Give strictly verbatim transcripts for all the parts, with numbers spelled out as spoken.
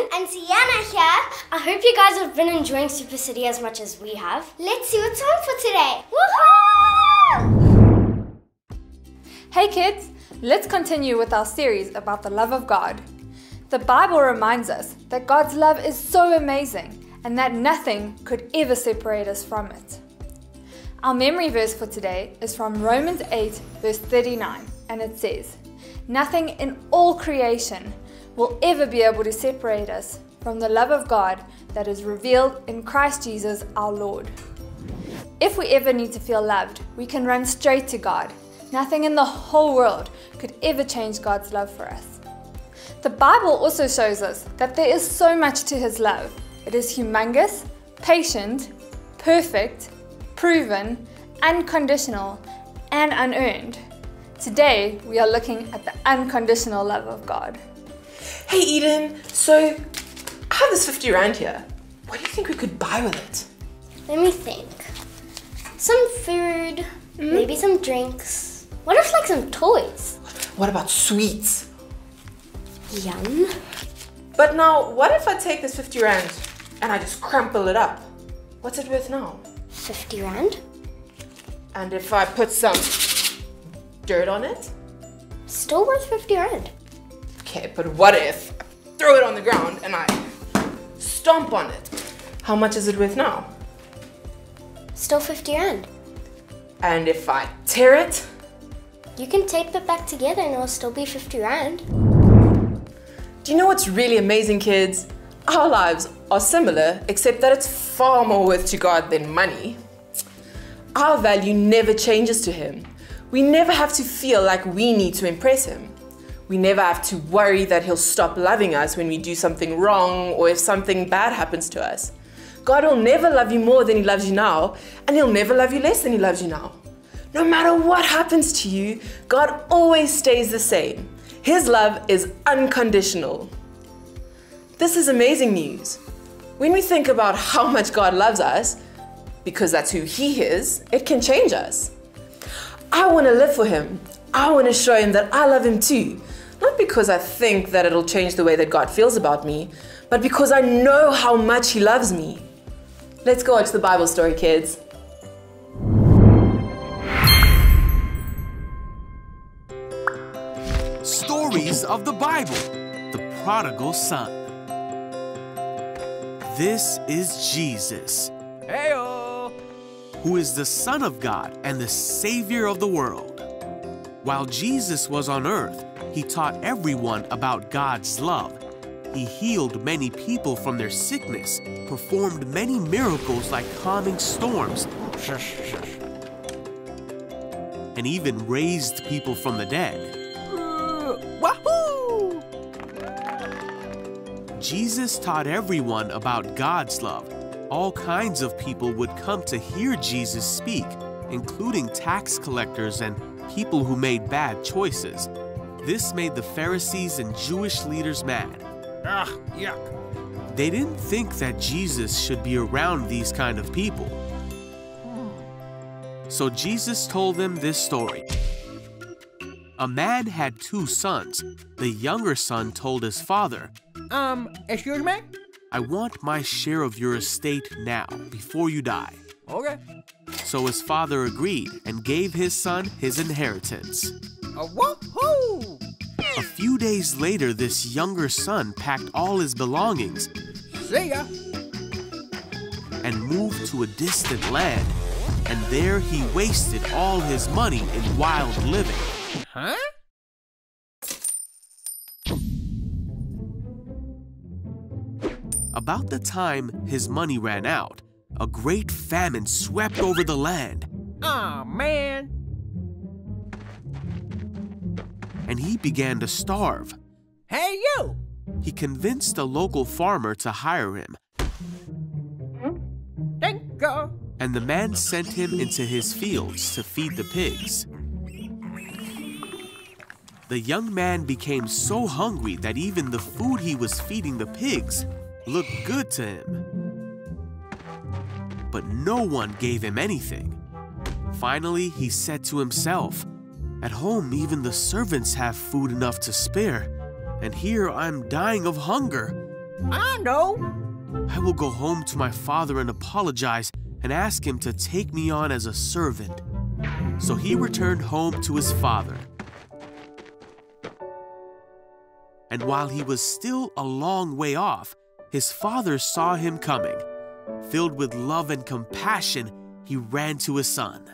Eden and Sienna here. I hope you guys have been enjoying Super City as much as we have. Let's see what's on for today. Woohoo! Hey kids, let's continue with our series about the love of God. The Bible reminds us that God's love is so amazing and that nothing could ever separate us from it. Our memory verse for today is from Romans eight verse thirty-nine, and it says, "Nothing in all creation will ever be able to separate us from the love of God that is revealed in Christ Jesus our Lord." If we ever need to feel loved, we can run straight to God. Nothing in the whole world could ever change God's love for us. The Bible also shows us that there is so much to His love. It is humongous, patient, perfect, proven, unconditional, and unearned. Today, we are looking at the unconditional love of God. Hey Eden, so I have this fifty rand here. What do you think we could buy with it? Let me think. Some food, mm. maybe some drinks. What if like some toys? What about sweets? Yum. But now, what if I take this fifty rand and I just crumple it up? What's it worth now? fifty rand? And if I put some dirt on it? Still worth fifty rand. Okay, but what if I throw it on the ground and I stomp on it? How much is it worth now? Still fifty rand. And if I tear it? You can tape it back together and it'll still be fifty rand. Do you know what's really amazing, kids? Our lives are similar, except that it's far more worth to God than money. Our value never changes to Him. We never have to feel like we need to impress Him. We never have to worry that He'll stop loving us when we do something wrong or if something bad happens to us. God will never love you more than He loves you now, and He'll never love you less than He loves you now. No matter what happens to you, God always stays the same. His love is unconditional. This is amazing news. When we think about how much God loves us, because that's who He is, it can change us. I want to live for Him. I want to show Him that I love Him too. Not because I think that it'll change the way that God feels about me, but because I know how much He loves me. Let's go watch the Bible story, kids. Stories of the Bible, the prodigal son. This is Jesus, Heyo! who is the Son of God and the Savior of the world. While Jesus was on earth, He taught everyone about God's love. He healed many people from their sickness, performed many miracles like calming storms, Shush, shush. and even raised people from the dead. Uh, wahoo! Jesus taught everyone about God's love. All kinds of people would come to hear Jesus speak, including tax collectors and people who made bad choices. This made the Pharisees and Jewish leaders mad. Ugh, yuck. They didn't think that Jesus should be around these kind of people. So Jesus told them this story. A man had two sons. The younger son told his father, Um, excuse me? "I want my share of your estate now, before you die." Okay. So his father agreed and gave his son his inheritance. Uh, woohoo! A few days later, this younger son packed all his belongings See ya. and moved to a distant land. And there he wasted all his money in wild living. Huh? About the time his money ran out, a great famine swept over the land. Aw, man. And he began to starve. Hey, you! He convinced a local farmer to hire him, Thank you. and the man sent him into his fields to feed the pigs. The young man became so hungry that even the food he was feeding the pigs looked good to him. But no one gave him anything. Finally, he said to himself, "At home, even the servants have food enough to spare, and here I'm dying of hunger. I know. I will go home to my father and apologize and ask him to take me on as a servant." So he returned home to his father. And while he was still a long way off, his father saw him coming. Filled with love and compassion, he ran to his son.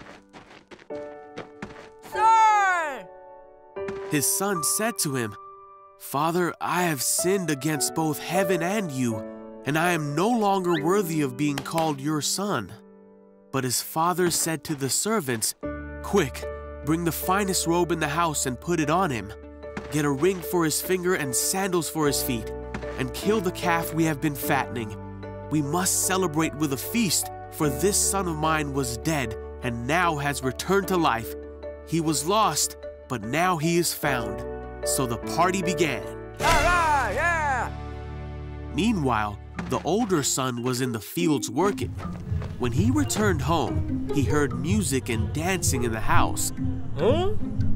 Son! His son said to him, "Father, I have sinned against both heaven and you, and I am no longer worthy of being called your son." But his father said to the servants, "Quick, bring the finest robe in the house and put it on him. Get a ring for his finger and sandals for his feet, and kill the calf we have been fattening. We must celebrate with a feast, for this son of mine was dead and now has returned to life. He was lost, but now he is found." So the party began. All right, yeah! Meanwhile, the older son was in the fields working. When he returned home, he heard music and dancing in the house. Huh?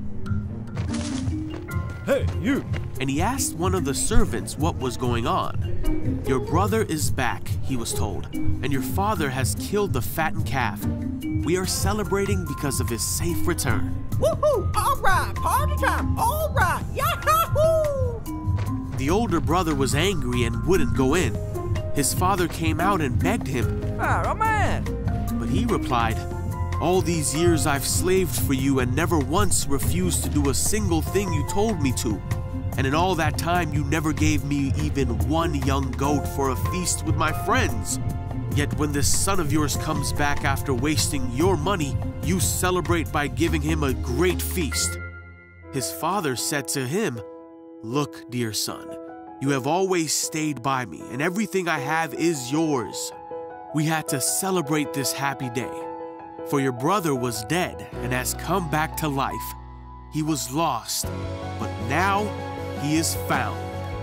Hey, you! And he asked one of the servants what was going on. "Your brother is back," he was told, "and your father has killed the fattened calf. We are celebrating because of his safe return." Woohoo! All right, party time! All right, yahoo! The older brother was angry and wouldn't go in. His father came out and begged him, Oh, man! but he replied, "All these years I've slaved for you and never once refused to do a single thing you told me to. And in all that time you never gave me even one young goat for a feast with my friends. Yet when this son of yours comes back after wasting your money, you celebrate by giving him a great feast." His father said to him, "Look, dear son, you have always stayed by me, and everything I have is yours. We had to celebrate this happy day. For your brother was dead and has come back to life. He was lost, but now he is found."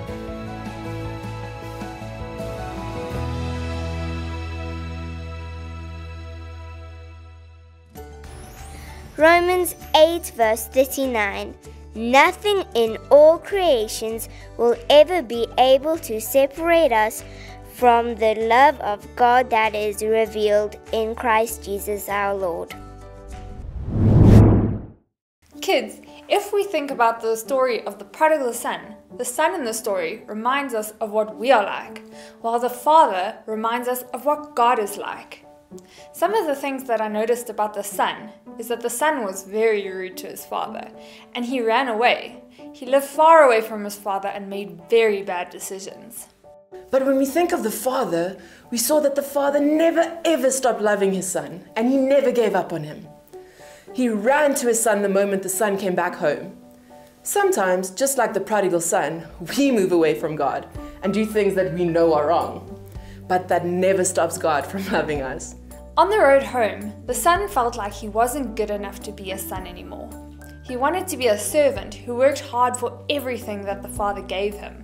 Romans eight verse thirty-nine. Nothing in all creations will ever be able to separate us from the love of God that is revealed in Christ Jesus our Lord. Kids, if we think about the story of the prodigal son, the son in the story reminds us of what we are like, while the father reminds us of what God is like. Some of the things that I noticed about the son is that the son was very rude to his father, and he ran away. He lived far away from his father and made very bad decisions. But when we think of the father, we saw that the father never ever stopped loving his son, and he never gave up on him. He ran to his son the moment the son came back home. Sometimes, just like the prodigal son, we move away from God and do things that we know are wrong. But that never stops God from loving us. On the road home, the son felt like he wasn't good enough to be a son anymore. He wanted to be a servant who worked hard for everything that the father gave him.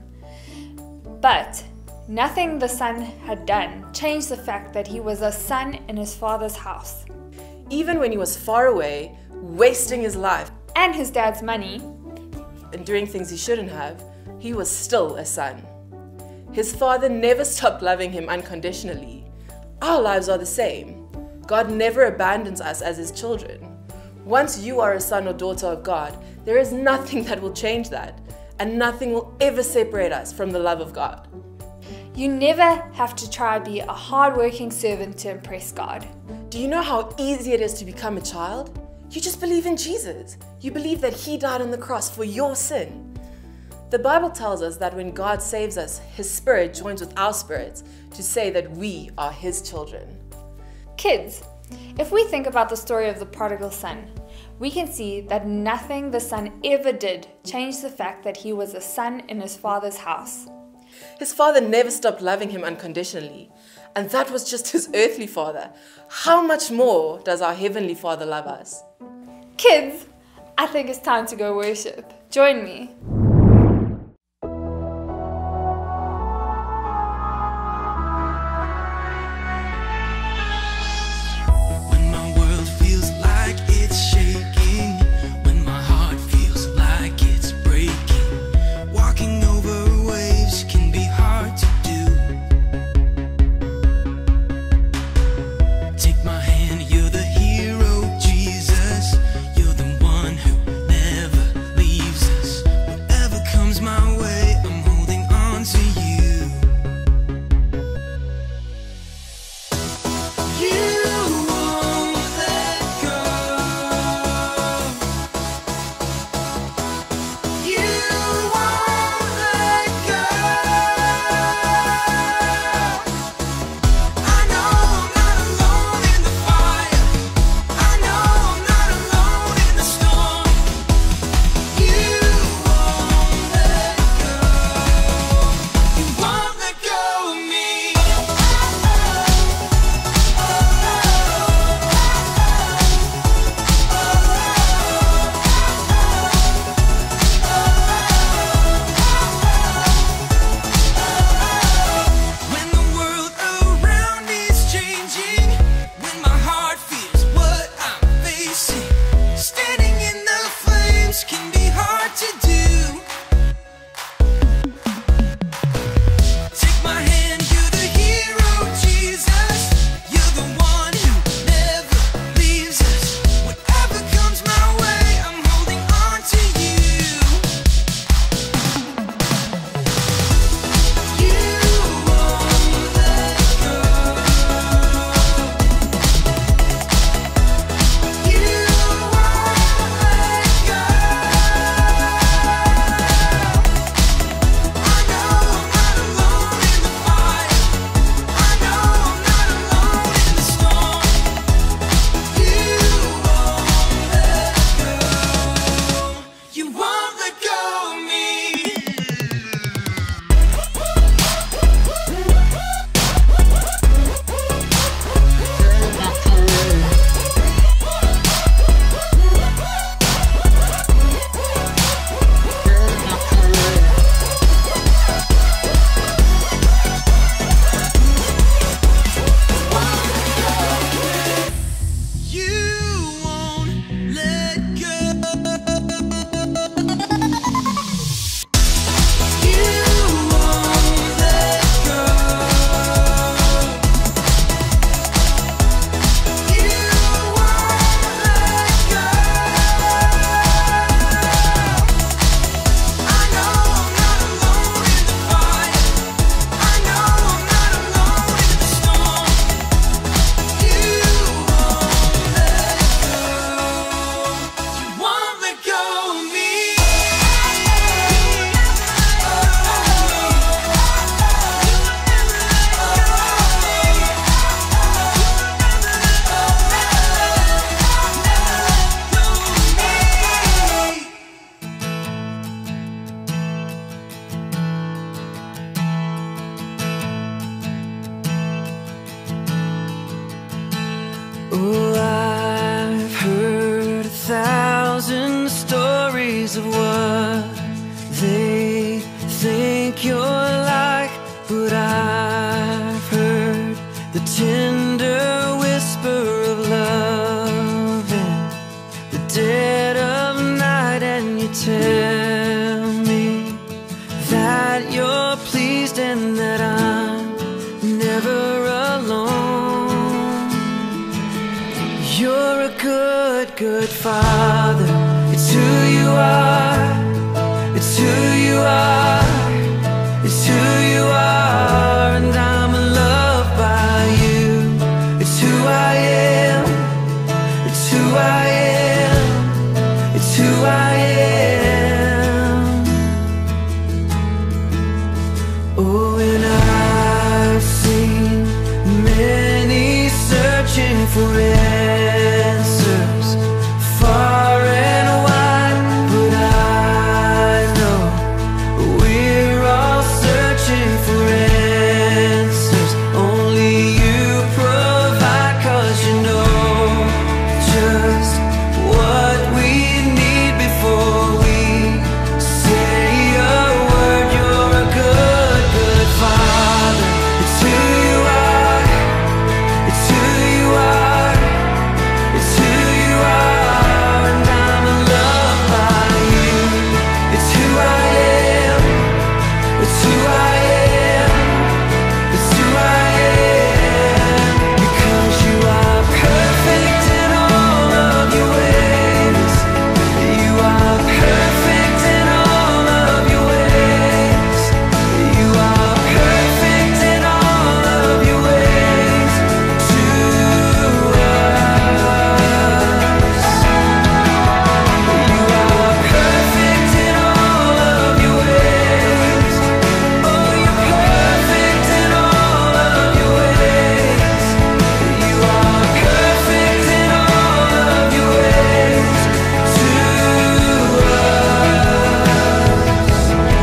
But nothing the son had done changed the fact that he was a son in his father's house. Even when he was far away, wasting his life And his dad's money, and doing things he shouldn't have, he was still a son. His father never stopped loving him unconditionally. Our lives are the same. God never abandons us as his children. Once you are a son or daughter of God, there is nothing that will change that, and nothing will ever separate us from the love of God. you never have to try to be a hard-working servant to impress God. Do you know how easy it is to become a child? You just believe in Jesus. You believe that he died on the cross for your sin. The Bible tells us that when God saves us, his spirit joins with our spirits to say that we are his children. Kids, if we think about the story of the prodigal son, we can see that nothing the son ever did changed the fact that he was a son in his father's house. His father never stopped loving him unconditionally, and that was just his earthly father. How much more does our heavenly Father love us? Kids, I think it's time to go worship. Join me. When my world feels like it's shaking, when my heart feels like it's breaking, walking over waves can be hard to Oh, I've heard a thousand stories of what they think you're like, but I've heard the tender whisper of love in the dead of night, and you tell me that you're pleased and that I'm never alone. You're a good, good father. It's who you are. It's who you are. It's who you are, and I'm loved by you. It's who I am. It's who I am. It's who I am. Oh, and I've seen many searching for answers far and wide, but I know we're all searching for answers only you provide, 'cause you know just what we need before we say a word. You're a good, good father. It's who you are. It's who you are. It's who you are, and I'm loved by you. It's who I am. It's who I am. It's who I am. Because you are perfect in all of your ways. You are perfect in all of your ways. You are perfect in all of your ways to us. You are perfect in all of your ways. Oh, you're perfect in all of your ways. You are perfect in all of your ways to us.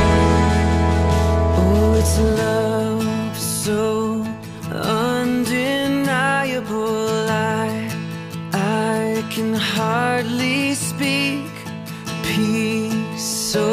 Oh, it's love so undeniable. I, I can hardly speak. Peace so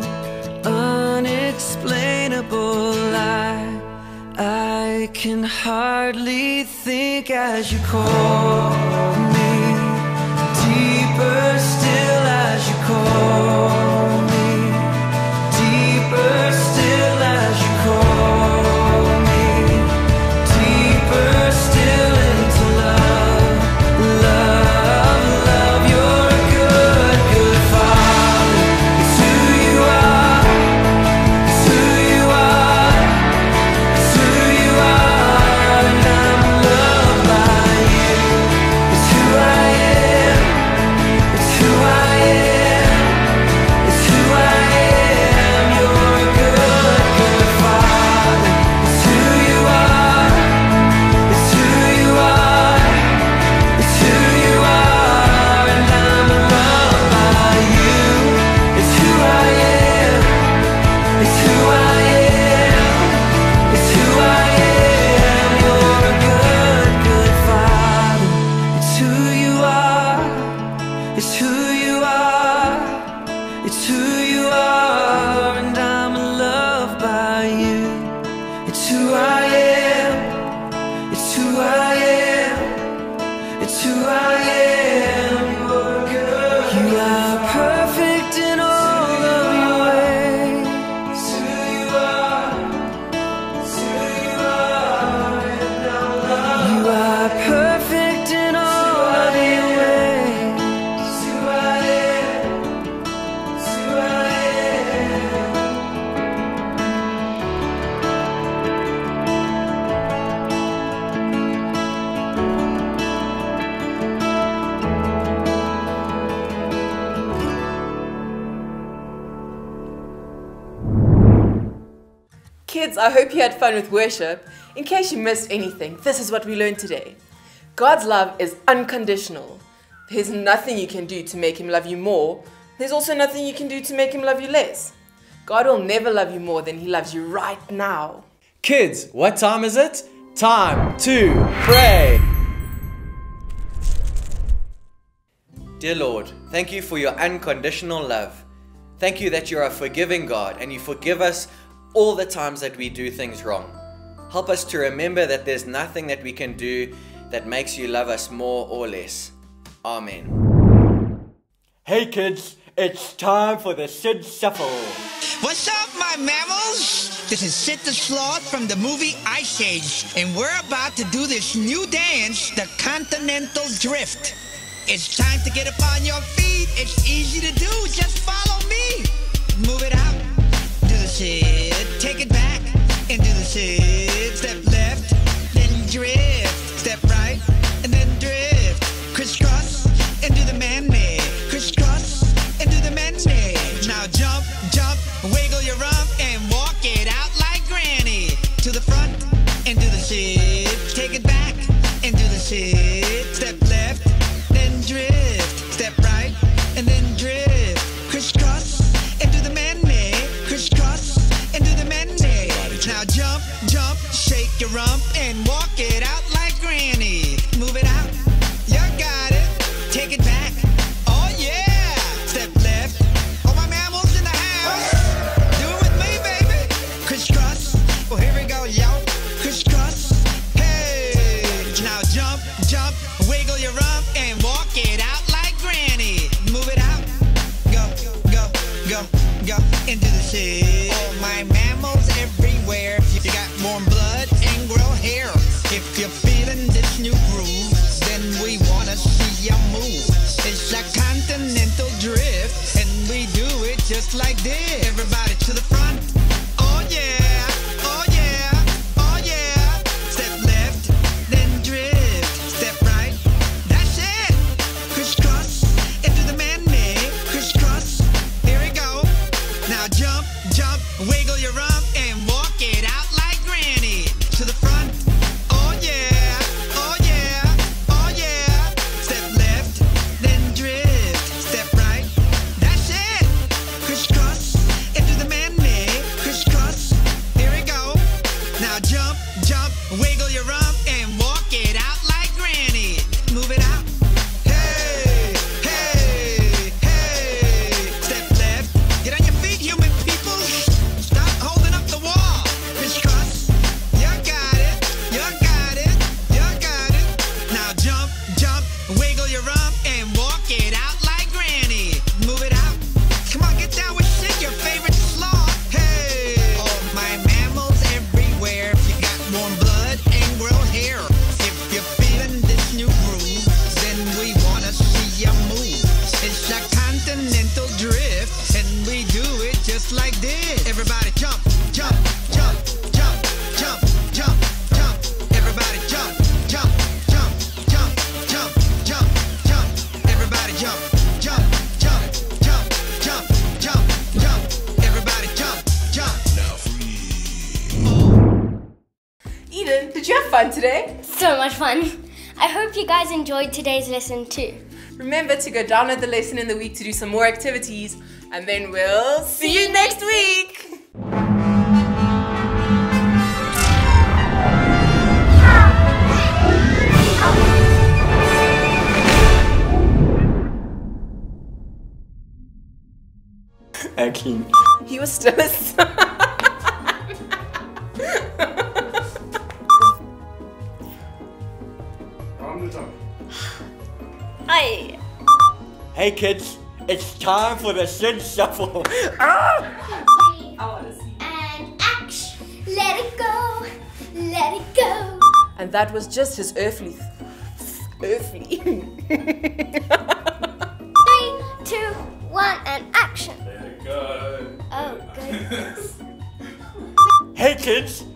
unexplainable. I, I can hardly think as you call me. Deeper still as you call me. Deeper still as you call me. Deeper still into love. Love, love. You're a good, good father. It's who you are. It's who you are. It's who you are, and I'm loved by you. It's who I am. It's who I am. It's who I am. You're a good, good father. It's who you are. It's who you are. It's who you are, and I'm loved by you. It's who I am. It's who I am. It's who I am. You're a good, good father. It's who you are. It's who you are. It's who you are, and I'm loved by you. It's who I am. It's who I am. It's who I am. You're good. You are perfect in all of your ways. It's who you are. It's who you are, and I'm loved. You are perfect in all of your ways. It's who I am. It's who I am. Kids, I hope you had fun with worship. In case you missed anything, this is what we learned today. God's love is unconditional. There's nothing you can do to make him love you more. There's also nothing you can do to make him love you less. God will never love you more than he loves you right now. Kids, what time is it? Time to pray. Dear Lord, thank you for your unconditional love. Thank you that you're a forgiving God and you forgive us all the times that we do things wrong. Help us to remember that there's nothing that we can do that makes you love us more or less. Amen. Hey kids, it's time for the Sid Shuffle. What's up, my mammals? This is Sid the Sloth from the movie Ice Age, and we're about to do this new dance, the Continental Drift. It's time to get up on your feet. It's easy to do. Just follow me. Move it out. Do the Sid. Take it back. And do the Sid. Step left. Then drift. Step right. And then drift. Crisscross. And do the man-made. Crisscross. And do the man-made. Now jump, jump. Wiggle your rump. And walk it out like granny. To the front. And do the Sid. Take it back. And do the Sid. Step left. Drift, step right, and then drift, crisscross, and do the man-made, crisscross, and do the man-made. Now jump, jump, shake your rump, and walk it out like granny. Move it out, you got it, take it back, oh yeah, step left, all my mammals in the house, do it with me, baby, crisscross, well here we go, yo, crisscross, hey, now jump, jump, wiggle your rump, and walk it out like granny. Move it out. Go, go, go, go. Into the Sid. All my mammals everywhere. You got warm blood and grow hair. If you're feeling this new groove, then we wanna see you move. It's a continental drift, and we do it just like this. Everybody to the front. Oh yeah, oh yeah, oh yeah. Step left, then drift. Step right. That's it. Crisscross into the man-made. Crisscross. Here we go. Now jump, jump, wiggle your rump, and walk it out like granny. To the front. Oh yeah, oh yeah, oh yeah. Step left, then drift. Step right. That's it. Crisscross into the man-made. Crisscross. Here we go. Now jump, jump, wiggle your rump, and walk it out like granny. Move it out. Hey, hey, hey. Step left. Get on your feet, human people. Stop holding up the wall. Crisscross. You got it. You got it. You got it. Now jump, jump, wiggle your rump, and walk it out like granny. Move it out. Come on, get down with Sid, your favorite sloth. Hey, all my mammals everywhere. You got warm blood and grow hair. If you're feeling this new groove, then we wanna see you move. It's a continental drift, and we do it just like this. Everybody jump, jump, jump, jump, jump, jump, jump. Everybody jump, jump, jump, jump, jump, jump, jump. Everybody jump, jump, jump, jump, jump, jump, jump. Everybody jump, jump. Eden, did you have fun today? So much fun. I hope you guys enjoyed today's lesson too. Remember to go download the lesson in the week to do some more activities, and then we'll see you next week. Actually, He was still a son. Aye. hey kids, it's time for the Sid Shuffle. And action. Let it go. Let it go. And that was just his earthly, earthly. Three, two, one, and action. Let it go. Oh goodness. Hey kids,